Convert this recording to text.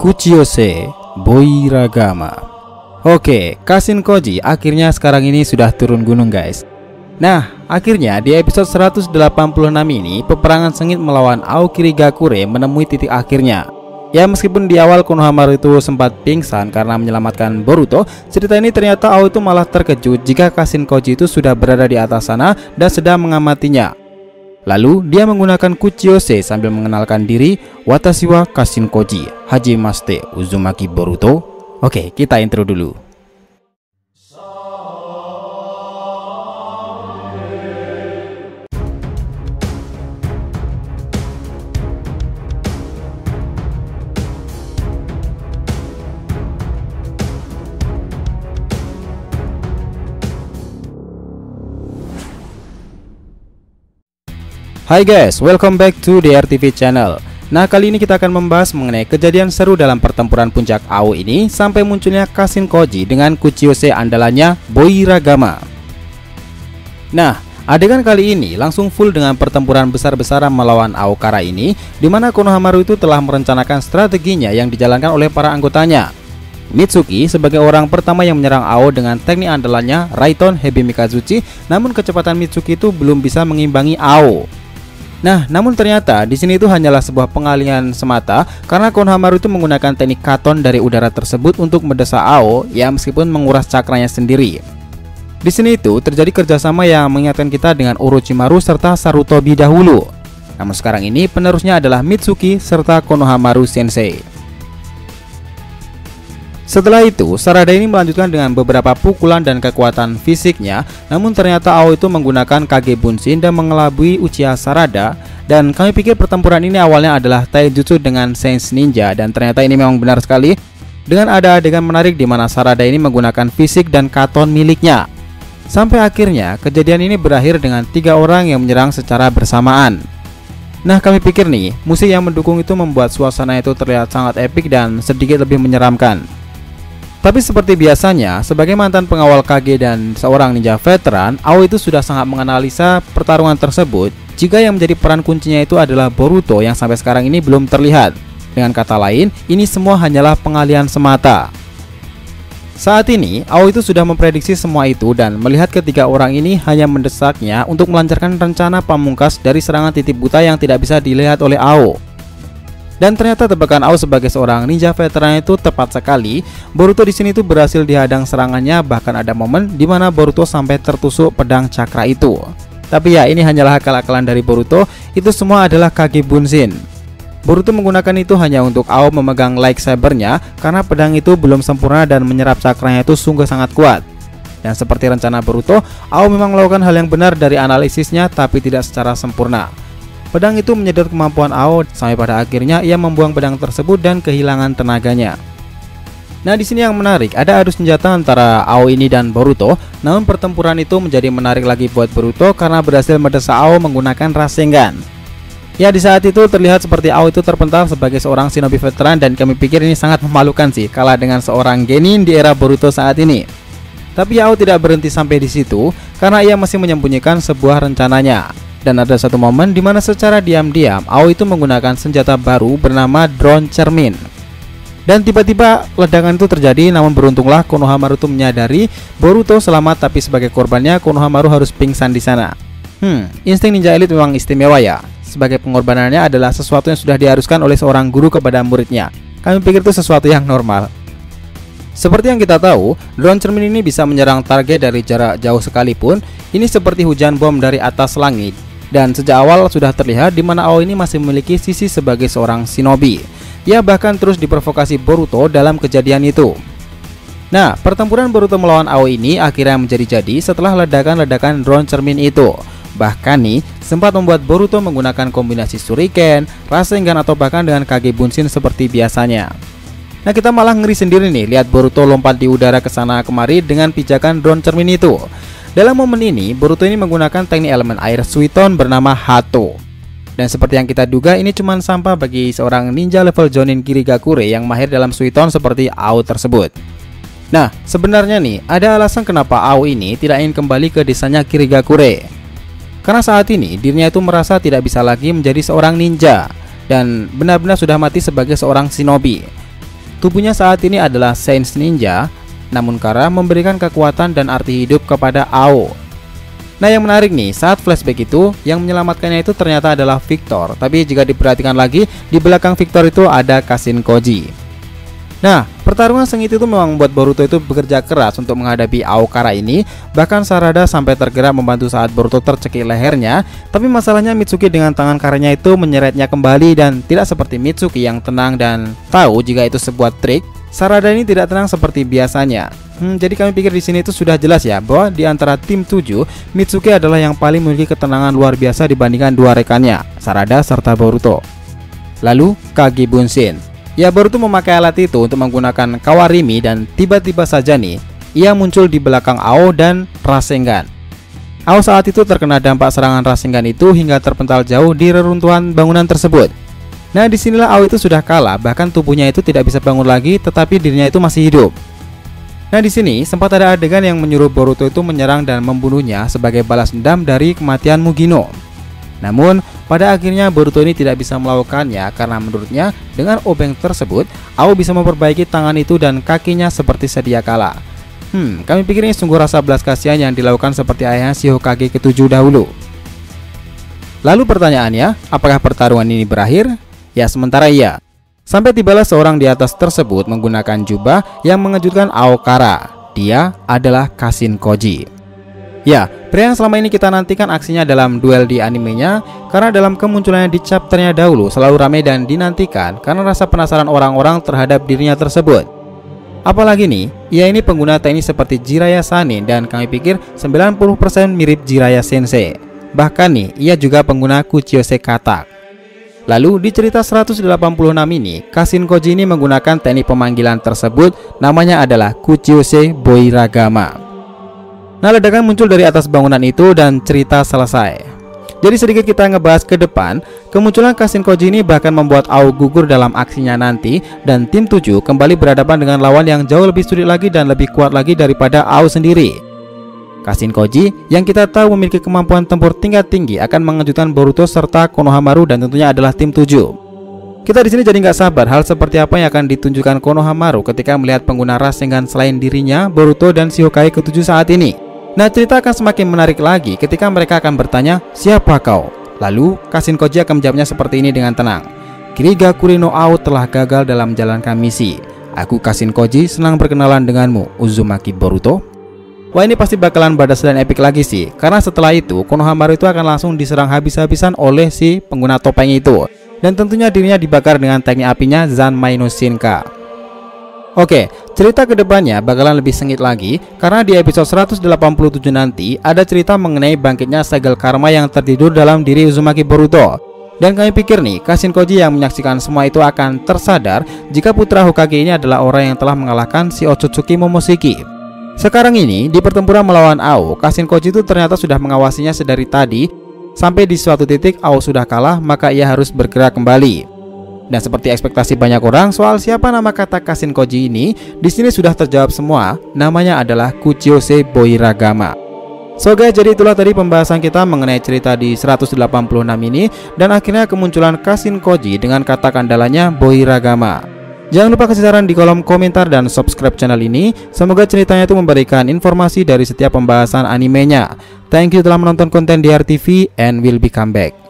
Kuchiyose Boiragama. Oke, Kashin Koji akhirnya sekarang ini sudah turun gunung guys. Nah, akhirnya di episode 186 ini peperangan sengit melawan Aokirigakure menemui titik akhirnya. Ya, meskipun di awal Konohamaru itu sempat pingsan karena menyelamatkan Boruto, cerita ini ternyata Ao itu malah terkejut jika Kashin Koji itu sudah berada di atas sana dan sedang mengamatinya. Lalu dia menggunakan Kuchiyose sambil mengenalkan diri, "Watashi wa Kashin Koji, hajimashite Uzumaki Boruto." Oke, kita intro dulu. Hai guys, welcome back to the RTV channel. Nah, kali ini kita akan membahas mengenai kejadian seru dalam pertempuran puncak Ao ini sampai munculnya Kashin Koji dengan Kuchiyose andalannya Boiragama. Nah, adegan kali ini langsung full dengan pertempuran besar-besaran melawan Aokara ini, dimana Konohamaru itu telah merencanakan strateginya yang dijalankan oleh para anggotanya. Mitsuki sebagai orang pertama yang menyerang Ao dengan teknik andalannya Raiton Hebi Mikazuchi, namun kecepatan Mitsuki itu belum bisa mengimbangi Ao. Nah, namun ternyata di sini itu hanyalah sebuah pengalihan semata karena Konohamaru itu menggunakan teknik katon dari udara tersebut untuk mendesak Ao, ya meskipun menguras cakranya sendiri. Di sini itu terjadi kerjasama yang mengingatkan kita dengan Orochimaru serta Sarutobi dahulu. Namun sekarang ini penerusnya adalah Mitsuki serta Konohamaru Sensei. Setelah itu, Sarada ini melanjutkan dengan beberapa pukulan dan kekuatan fisiknya, namun ternyata Ao itu menggunakan Kage Bunshin dan mengelabui Uchiha Sarada. Dan kami pikir pertempuran ini awalnya adalah taijutsu dengan Sense Ninja, dan ternyata ini memang benar sekali. Dengan ada adegan menarik di mana Sarada ini menggunakan fisik dan katon miliknya. Sampai akhirnya kejadian ini berakhir dengan 3 orang yang menyerang secara bersamaan. Nah, kami pikir nih, musik yang mendukung itu membuat suasana itu terlihat sangat epik dan sedikit lebih menyeramkan. Tapi seperti biasanya, sebagai mantan pengawal Kage dan seorang ninja veteran, Ao itu sudah sangat menganalisa pertarungan tersebut, jika yang menjadi peran kuncinya itu adalah Boruto yang sampai sekarang ini belum terlihat. Dengan kata lain, ini semua hanyalah pengalihan semata. Saat ini, Ao itu sudah memprediksi semua itu dan melihat ketiga orang ini hanya mendesaknya untuk melancarkan rencana pamungkas dari serangan titip buta yang tidak bisa dilihat oleh Ao. Dan ternyata tebakan Ao sebagai seorang ninja veteran itu tepat sekali. Boruto di sini tuh berhasil dihadang serangannya, bahkan ada momen di mana Boruto sampai tertusuk pedang cakra itu. Tapi ya, ini hanyalah akal-akalan dari Boruto. Itu semua adalah Kage Bunshin. Boruto menggunakan itu hanya untuk Ao memegang lightsabernya karena pedang itu belum sempurna dan menyerap cakranya itu sungguh sangat kuat. Dan seperti rencana Boruto, Ao memang melakukan hal yang benar dari analisisnya, tapi tidak secara sempurna. Pedang itu menyedot kemampuan Ao sampai pada akhirnya ia membuang pedang tersebut dan kehilangan tenaganya. Nah, di sini yang menarik, ada adu senjata antara Ao ini dan Boruto. Namun pertempuran itu menjadi menarik lagi buat Boruto karena berhasil mendesak Ao menggunakan Rasengan. Ya, di saat itu terlihat seperti Ao itu terpental sebagai seorang shinobi veteran, dan kami pikir ini sangat memalukan sih, kalah dengan seorang genin di era Boruto saat ini. Tapi Ao tidak berhenti sampai di situ karena ia masih menyembunyikan sebuah rencananya. Dan ada satu momen di mana secara diam-diam Ao itu menggunakan senjata baru bernama Drone Cermin. Dan tiba-tiba ledakan itu terjadi, namun beruntunglah Konohamaru itu menyadari Boruto selamat, tapi sebagai korbannya Konohamaru harus pingsan di sana. Insting ninja elit memang istimewa ya. Sebagai pengorbanannya adalah sesuatu yang sudah diharuskan oleh seorang guru kepada muridnya. Kami pikir itu sesuatu yang normal. Seperti yang kita tahu, drone cermin ini bisa menyerang target dari jarak jauh sekalipun. Ini seperti hujan bom dari atas langit. Dan sejak awal sudah terlihat di mana Ao ini masih memiliki sisi sebagai seorang shinobi. Ia bahkan terus diprovokasi Boruto dalam kejadian itu. Nah, pertempuran Boruto melawan Ao ini akhirnya menjadi-jadi setelah ledakan-ledakan drone cermin itu. Bahkan nih, sempat membuat Boruto menggunakan kombinasi Shuriken, Rasengan, atau bahkan dengan Kage Bunshin seperti biasanya. Nah, kita malah ngeri sendiri nih lihat Boruto lompat di udara ke sana kemari dengan pijakan drone cermin itu. Dalam momen ini, Boruto ini menggunakan teknik elemen air Suiton bernama Hato. Dan seperti yang kita duga, ini cuma sampah bagi seorang ninja level Jonin Kirigakure yang mahir dalam Suiton seperti Ao tersebut. Nah, sebenarnya nih, ada alasan kenapa Ao ini tidak ingin kembali ke desanya Kirigakure. Karena saat ini, dirinya itu merasa tidak bisa lagi menjadi seorang ninja dan benar-benar sudah mati sebagai seorang shinobi. tubuhnya saat ini adalah Saint Ninja, namun Kara memberikan kekuatan dan arti hidup kepada Ao. Nah, yang menarik nih, saat flashback itu yang menyelamatkannya itu ternyata adalah Victor. Tapi jika diperhatikan lagi, di belakang Victor itu ada Kashin Koji. Nah, pertarungan sengit itu memang membuat Boruto itu bekerja keras untuk menghadapi Ao Kara ini. Bahkan Sarada sampai tergerak membantu saat Boruto tercekik lehernya. Tapi masalahnya Mitsuki dengan tangan karanya itu menyeretnya kembali, dan tidak seperti Mitsuki yang tenang dan tahu jika itu sebuah trik. Sarada ini tidak tenang seperti biasanya. Jadi kami pikir di sini itu sudah jelas ya bahwa di antara tim 7, Mitsuki adalah yang paling memiliki ketenangan luar biasa dibandingkan dua rekannya, Sarada serta Boruto. Lalu Kage Bunshin. Ya, Boruto memakai alat itu untuk menggunakan Kawarimi, dan tiba-tiba saja nih ia muncul di belakang Ao dan Rasengan. Ao saat itu terkena dampak serangan Rasengan itu hingga terpental jauh di reruntuhan bangunan tersebut. Nah, disinilah Ao itu sudah kalah, bahkan tubuhnya itu tidak bisa bangun lagi, tetapi dirinya itu masih hidup. Nah, di sini sempat ada adegan yang menyuruh Boruto itu menyerang dan membunuhnya sebagai balas dendam dari kematian Mugino. Namun, pada akhirnya Boruto ini tidak bisa melakukannya karena menurutnya dengan obeng tersebut, Ao bisa memperbaiki tangan itu dan kakinya seperti sedia kala. Kami pikir ini sungguh rasa belas kasihan yang dilakukan seperti ayahnya si Hokage ke-7 dahulu. Lalu pertanyaannya, apakah pertarungan ini berakhir? Ya, sementara iya. Sampai tibalah seorang di atas tersebut menggunakan jubah yang mengejutkan Ao Kara. Dia adalah Kashin Koji. Ya, pria yang selama ini kita nantikan aksinya dalam duel di animenya, karena dalam kemunculannya di chapternya dahulu selalu ramai dan dinantikan karena rasa penasaran orang-orang terhadap dirinya tersebut. Apalagi nih, ia ini pengguna teknik seperti Jiraiya Sannin, dan kami pikir 90% mirip Jiraiya Sensei. Bahkan nih, ia juga pengguna Kuchiyose Katak. Lalu di cerita 186 ini, Kashin Koji ini menggunakan teknik pemanggilan tersebut, namanya adalah Kuchiyose Boiragama. Nah, ledakan muncul dari atas bangunan itu dan cerita selesai. Jadi sedikit kita ngebahas ke depan, kemunculan Kashin Koji ini bahkan membuat Ao gugur dalam aksinya nanti, dan tim 7 kembali berhadapan dengan lawan yang jauh lebih sulit lagi dan lebih kuat lagi daripada Ao sendiri. Kashin Koji yang kita tahu memiliki kemampuan tempur tingkat tinggi akan mengejutkan Boruto serta Konohamaru, dan tentunya adalah tim 7. Kita di sini jadi nggak sabar hal seperti apa yang akan ditunjukkan Konohamaru ketika melihat pengguna Rasengan selain dirinya, Boruto dan si Hokage ke-7 saat ini. Nah, cerita akan semakin menarik lagi ketika mereka akan bertanya, "Siapa kau?" Lalu Kashin Koji akan menjawabnya seperti ini dengan tenang, "Kirigakure no Ao telah gagal dalam menjalankan misi. Aku Kashin Koji senang berkenalan denganmu, Uzumaki Boruto." Wah, ini pasti bakalan badas dan epic lagi sih, karena setelah itu Konohamaru itu akan langsung diserang habis-habisan oleh si pengguna topeng itu, dan tentunya dirinya dibakar dengan teknik apinya Zanmai no Shinka. Oke, cerita kedepannya bakalan lebih sengit lagi, karena di episode 187 nanti ada cerita mengenai bangkitnya segel karma yang tertidur dalam diri Uzumaki Boruto. Dan kami pikir nih, Kashin Koji yang menyaksikan semua itu akan tersadar jika putra Hokage ini adalah orang yang telah mengalahkan si Otsutsuki Momoshiki. Sekarang ini, di pertempuran melawan Ao, Kashin Koji itu ternyata sudah mengawasinya sedari tadi. Sampai di suatu titik Ao sudah kalah, maka ia harus bergerak kembali. Dan seperti ekspektasi banyak orang soal siapa nama kata Kashin Koji ini, di sini sudah terjawab semua. Namanya adalah Kuchiyose Boiragama. So guys, jadi itulah tadi pembahasan kita mengenai cerita di 186 ini, dan akhirnya kemunculan Kashin Koji dengan kata kandalanya Boiragama. Jangan lupa kasih saran di kolom komentar dan subscribe channel ini. Semoga ceritanya itu memberikan informasi dari setiap pembahasan animenya. Thank you telah menonton konten DR TV and will be come back.